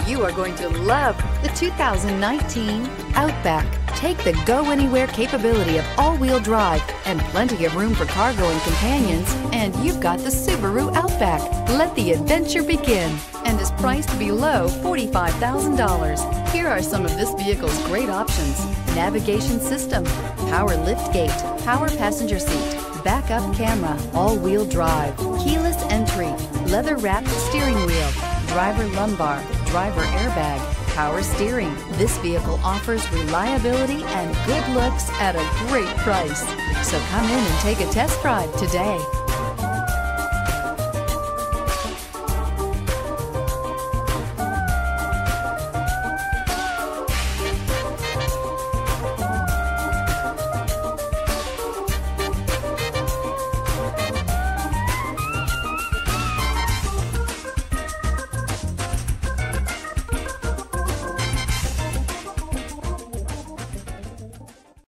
You are going to love the 2019 Outback. Take the go-anywhere capability of all-wheel drive and plenty of room for cargo and companions, and you've got the Subaru Outback. Let the adventure begin, and is priced below $45,000. Here are some of this vehicle's great options: navigation system, power liftgate, power passenger seat, backup camera, all-wheel drive, keyless entry, leather-wrapped steering wheel, driver lumbar, driver airbag, power steering. This vehicle offers reliability and good looks at a great price. So come in and take a test drive today.